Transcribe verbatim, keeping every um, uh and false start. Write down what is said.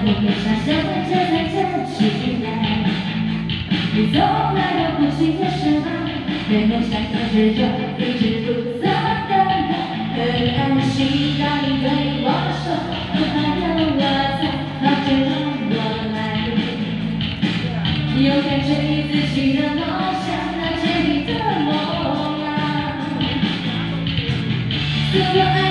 我别傻笑，这才叫起来。你从来都不记得什么，对梦想的执着，一直不曾等待。很安心，当你对我说，不怕有我在，好就让我来。勇敢追自己的梦想，那坚定的梦啊。